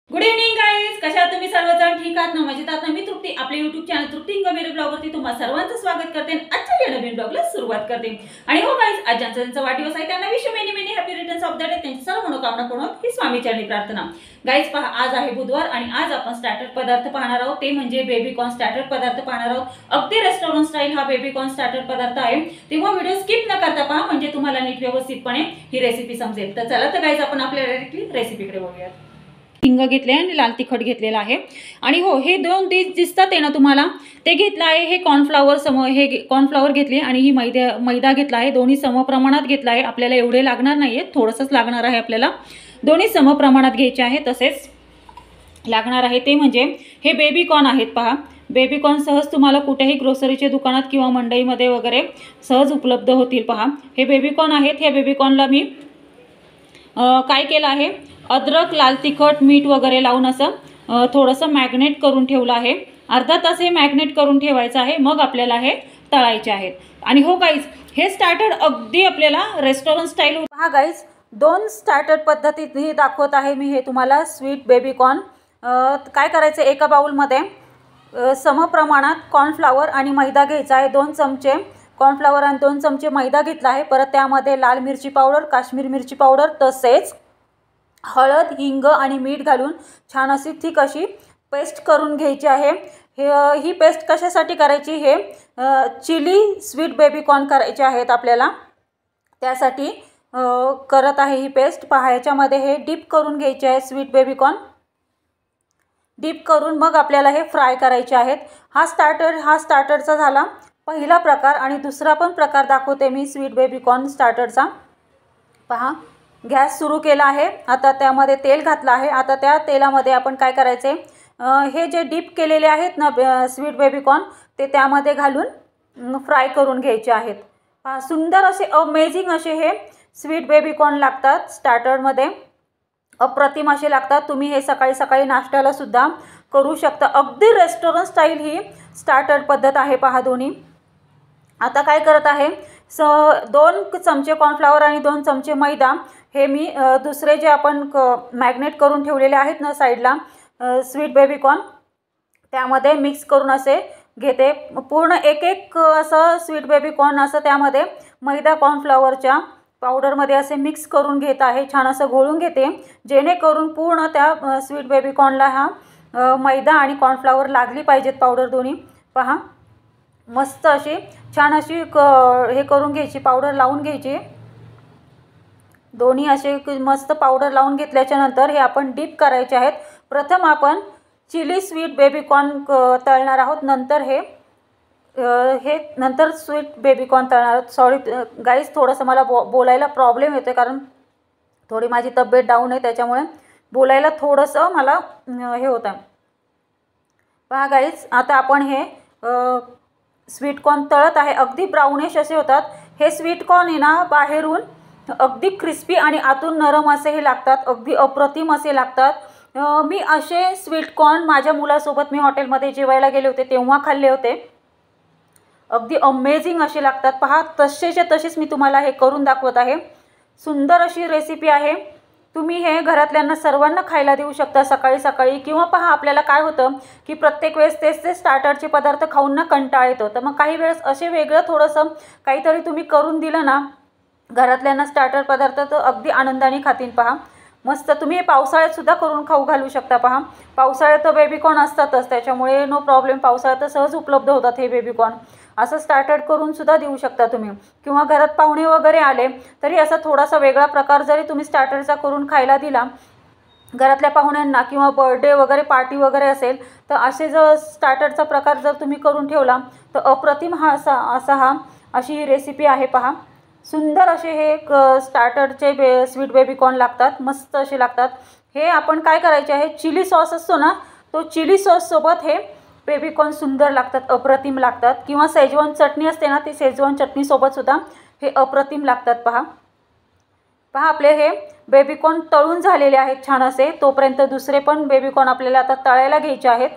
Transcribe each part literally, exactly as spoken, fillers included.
Good evening guys, कशा आहात तुम्ही सर्वजण? ठीक आहात ना? मजेत आहात ना? मी तृप्ती आपल्या युट्यूब चॅनल तृप्ती इंगमेरे ब्लॉगवरती तुम्हा सर्वांचं स्वागत करते आणि आजच्या या नवीन ब्लॉगला सुरुवात करते. आणि हो गाईज, आज ज्यांचा ज्यांचा वाढदिवस आहे त्यांना wish many many happy returns of the day. त्यांची सर्व मनोकामना पूर्ण ही स्वामी चरणी प्रार्थना. गाईज पहा, आज आहे बुधवार आणि आज आपण स्टार्टर पदार्थ पाहणार आहोत, ते म्हणजे बेबी कॉर्न स्टार्टर पदार्थ पाहणार आहोत. अगदी रेस्टॉरंट स्टाईल हा बेबी कॉर्न स्टार्टर पदार्थ आहे, तेव्हा व्हिडिओ स्किप न करता पहा, म्हणजे तुम्हाला नीट व्यवस्थितपणे ही रेसिपी समजेल. तर चला तर गाईज, आपण आपल्या डायरेक्टली रेसिपीकडे वळूयात. हिंग घेतले आणि लाल तिखट घेतलेला आहे. आणि हो, हे दोन डिश दिसतात आहे ना तुम्हाला, ते घेतलं आहे. हे कॉर्नफ्लावर सम हे कॉर्नफ्लावर घेतले आणि ही मैदा मैदा घेतला आहे. दोन्ही समप्रमाणात घेतला आहे. आपल्याला एवढे लागणार नाहीये, थोडंसंच लागणार आहे आपल्याला. दोन्ही समप्रमाणात घ्यायचे आहे. तसेच लागणार आहे ते म्हणजे हे बेबी कॉर्न आहेत. पहा, बेबी कॉर्न सहज तुम्हाला कुठेही ग्रोसरीच्या दुकानात किंवा मंडईमध्ये वगैरे सहज उपलब्ध होतील. पहा, हे बेबी कॉर्न आहेत. ह्या बेबी कॉर्नला मी काय केलं आहे, अद्रक, लाल तिखट, मीठ वगैरे लावून असं थोडंसं मॅग्नेट करून ठेवलं आहे. अर्धा तास हे मॅग्नेट करून ठेवायचं आहे. मग आपल्याला हे तळायचे आहेत. आणि हो गाईज, हे स्टार्टर अगदी आपल्याला रेस्टॉरंट स्टाईल. हा गाईज, दोन स्टार्टर पद्धतीत दाखवत आहे मी हे तुम्हाला. स्वीट बेबी कॉर्न काय करायचं, एका बाउलमध्ये समप्रमाणात कॉर्नफ्लावर आणि मैदा घ्यायचा आहे. दोन चमचे कॉर्नफ्लावर आणि दोन चमचे मैदा घेतला आहे. परत त्यामध्ये लाल मिरची पावडर, काश्मीर मिरची पावडर, तसेच हळद, हिंग आणि मीठ घालून छान अशी थिक अशी पेस्ट करून घ्यायची आहे. हे ही पेस्ट कशासाठी करायची, हे चिली स्वीट बेबी कॉर्न करायचे आहेत आपल्याला, त्यासाठी करत आहे ही पेस्ट. पहा, याच्यामध्ये हे डीप करून घ्यायचे आहे स्वीट बेबी कॉर्न. डीप करून मग आपल्याला हे फ्राय करायचे आहेत. हा स्टार्टर हा स्टार्टरचा झाला पहिला प्रकार. आणि दुसरा पण प्रकार दाखवते मी स्वीट बेबी कॉर्न स्टार्टरचा. पहा, गॅस सुरू केला आहे. आता त्यामध्ये तेल घातलं आहे. आता त्या तेलामध्ये आपण काय करायचे, हे जे डीप केलेले आहेत ना स्वीट बेबी कॉर्न, ते त्यामध्ये घालून फ्राय करून घ्यायचे आहेत. पहा, सुंदर असे अमेझिंग असे हे स्वीट बेबी कॉर्न लागतात स्टार्टरमध्ये. अप्रतिम असे लागतात. तुम्ही हे सकाळी सकाळी नाश्त्याला सुद्धा करू शकता. अगदी रेस्टॉरंट स्टाईल ही स्टार्टर पद्धत आहे. पहा, दोन्ही. आता काय करत आहे, स दोन चमचे कॉर्नफ्लावर आणि दोन चमचे मैदा हे मी दुसरे जे आपण क मॅग्नेट करून ठेवलेले आहेत ना साईडला स्वीट बेबी कॉर्न, त्यामध्ये मिक्स करून असे घेते. पूर्ण एक एक असं स्वीट बेबी कॉर्न असं त्यामध्ये मैदा कॉर्नफ्लावरच्या पावडरमध्ये असे मिक्स करून घेत आहे. छान असं घोळून घेते, जेणेकरून पूर्ण त्या स्वीट बेबी कॉर्नला हा मैदा आणि कॉर्नफ्लावर लागली पाहिजेत पावडर दोन्ही. पहा, मस्त अशी छान अशी क हे करून घ्यायची, पावडर लावून घ्यायची. दोन्ही असे मस्त पावडर लावून घेतल्याच्या नंतर हे आपण डीप करायचे आहेत. प्रथम आपण चिली स्वीट बेबी कॉर्न तळणार आहोत, नंतर हे हे नंतर स्वीट बेबी कॉर्न तळणार आहोत. सॉरी गाईज, थोडंसं मला बो बोलायला प्रॉब्लेम येतो, कारण थोडी माझी तब्येत डाऊन आहे, त्याच्यामुळे बोलायला थोडंसं मला हे होतं. पहा गाईज, आता आपण हे स्वीट कॉर्न तळत आहे. अगदी ब्राउनिश असे होतात हे स्वीट कॉर्न आहे ना. बाहेरून अगदी क्रिस्पी आणि आतून नरम असे हे लागतात. अगदी अप्रतिम असे लागतात. मी असे स्वीट कॉर्न माझ्या मुलासोबत मी हॉटेलमध्ये जेवायला गेले होते तेव्हा खाल्ले होते. अगदी अमेझिंग असे लागतात. पहा, तसेच्या तसेच मी तुम्हाला हे करून दाखवत आहे. सुंदर अशी रेसिपी आहे. तुम्ही हे घरातल्यांना सर्वांना खायला देऊ शकता सकाळी सकाळी. किंवा पहा, आपल्याला काय होतं की प्रत्येक वेळेस तेच ते स्टार्टरचे पदार्थ खाऊन ना कंटाळा येतो. तर मग काही वेळेस असे वेगळं थोडंसं काहीतरी तुम्ही करून दिलं ना घरातल्यांना स्टार्टर पदार्थ, तर अगदी आनंदाने खातील. पहा, मस्त. तुम्ही हे पावसाळ्यात सुद्धा करून खाऊ घालू शकता. पहा, पावसाळ्यात तर बेबी कॉर्न असतातच, त्याच्यामुळे नो प्रॉब्लेम. पावसाळ्यात तर सहज उपलब्ध होतात हे बेबी कॉर्न. असं स्टार्टर करून सुद्धा देऊ शकता तुम्ही. किंवा घरात पाहुणे वगैरे आले तरी असा थोडासा वेगळा प्रकार जरी तुम्ही स्टार्टरचा करून खायला दिला घरातल्या पाहुण्यांना, किंवा बर्थडे वगैरे पार्टी वगैरे असेल, तर असे जर स्टार्टरचा प्रकार जर तुम्ही करून ठेवला तर अप्रतिम हा असा असा हा अशी ही रेसिपी आहे. पहा, सुंदर असे हे स्टार्टरचे बे स्वीट बेबी कॉर्न लागतात. मस्त असे लागतात. हे आपण काय करायचे आहे, चिली सॉस असतो ना, तो चिली सॉससोबत हे बेबी कॉर्न सुंदर लागतात, अप्रतिम लागतात. किंवा शेजवान चटणी असते ना, ती शेजवान चटणीसोबत सुद्धा हे अप्रतिम लागतात. पहा पहा आपले हे बेबी कॉर्न तळून झालेले आहेत छान असे. तोपर्यंत दुसरे पण बेबी कॉर्न आपल्याला आता तळायला घ्यायचे आहेत.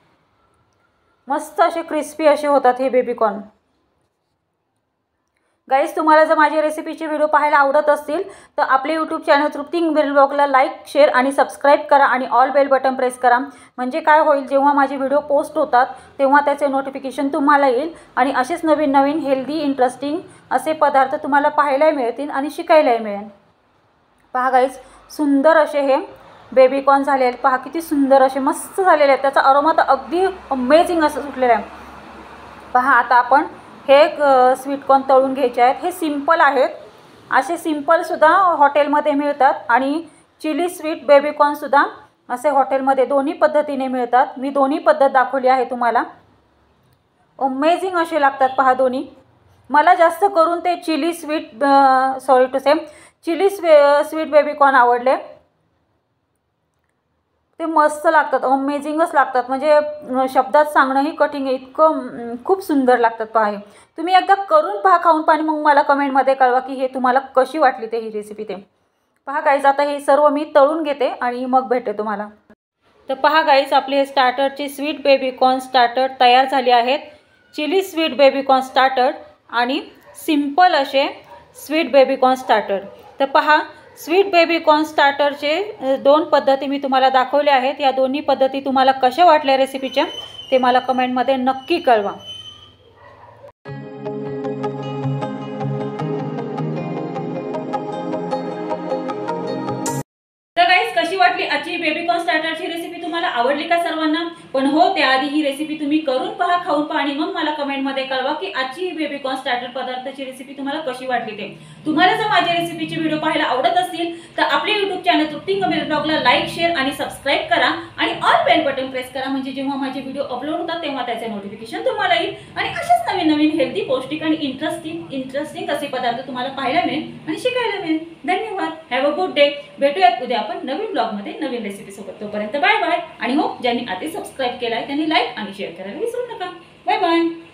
मस्त असे क्रिस्पी असे होतात हे बेबी कॉर्न. गाईज तुम्हाला जर माझ्या रेसिपीचे व्हिडिओ पाहायला आवडत असतील तर आपले यूट्यूब चॅनल तृप्ती गंभीर ब्लॉगला लाईक शेअर आणि सबस्क्राईब करा आणि ऑल बेल बटन प्रेस करा. म्हणजे काय होईल, जेव्हा माझे व्हिडिओ पोस्ट होतात तेव्हा त्याचे नोटिफिकेशन तुम्हाला येईल आणि असेच नवीन नवीन हेल्दी इंटरेस्टिंग असे पदार्थ तुम्हाला पाहायला मिळतील आणि शिकायलाही मिळेल. पहा गाईज, सुंदर असे हे बेबीकॉर्न झाले आहेत. पहा किती सुंदर असे मस्त झालेले आहेत. त्याचा अरोमा तर अगदी अमेझिंग असं सुटलेला आहे. पहा आता आपण हे स्वीटकॉर्न तळून घ्यायचे आहेत. हे सिंपल आहेत, असे सिंपलसुद्धा हॉटेलमध्ये मिळतात आणि चिली स्वीट बेबीकॉर्नसुद्धा असे हॉटेलमध्ये दोन्ही पद्धतीने मिळतात. मी दोन्ही पद्धत दाखवली आहे तुम्हाला. अमेझिंग असे लागतात पहा दोन्ही. मला जास्त करून ते chilli sweet sorry to say chilli स्वे स्वीट बेबीकॉर्न आवडले. ते मस्त लागतात, अमेझिंगच लागतात. म्हणजे शब्दात सांगणंही कठीण आहे, इतकं खूप सुंदर लागतात. पहा हे तुम्ही एकदा करून पहा, खाऊन पाणी मग मला कमेंटमध्ये कळवा की हे तुम्हाला कशी वाटली ते ही रेसिपी ते. पहा गाईज, आता हे सर्व मी तळून घेते आणि मग भेटते तुम्हाला. तर पहा गाईज, आपले हे स्टार्टरचे स्वीट बेबीकॉर्न स्टार्टर तयार झाले आहेत. चिली स्वीट बेबीकॉर्न स्टार्टर आणि सिंपल असे स्वीट बेबीकॉर्न स्टार्टर. तर पहा, स्वीट बेबीकॉर्न स्टार्टरचे दोन पद्धती मी तुम्हाला दाखवल्या आहेत. या दोन्ही पद्धती तुम्हाला कशा वाटल्या रेसिपीच्या ते मला कमेंटमध्ये नक्की कळवा. तर गाईज, कशी वाटली आजची बेबीकॉर्न स्टार्टरची रेसिपी? तुम्हाला आवडली का सर्वांना? पण हो, त्याआधी ही रेसिपी तुम्ही करून पहा, खाऊन पहा आणि मग मला कमेंटमध्ये कळवा की आजची ही बेबीकॉर्न स्टार्टर पदार्थाची रेसिपी तुम्हाला कशी वाटली ते. तुम्हाला जर माझ्या रेसिपीचे व्हिडिओ पाहायला आवडत असतील तर आपले यूट्यूब चॅनल तृप्ती गंभीर ब्लॉगला लाईक शेअर आणि सबस्क्राईब करा आणि ऑल बेल बटन प्रेस करा. म्हणजे जेव्हा माझे व्हिडिओ अपलोड होतात तेव्हा त्याचे नोटिफिकेशन तुम्हाला येईल आणि अशाच नवीन नवीन हेल्दी पौष्टिक आणि इंटरेस्टिंग इंटरेस्टिंग असे पदार्थ तुम्हाला पाहायला मिळेल आणि शिकायला मिळेल. धन्यवाद. Have a good day. भेटूयात उद्या आपण नवीन ब्लॉगमध्ये नवीन रेसिपी सोबत. तोपर्यंत बाय बाय. आणि हो, ज्यांनी आधी सबस्क्राईब केलाय त्यांनी लाईक आणि शेअर करायला विसरू नका. Bye bye.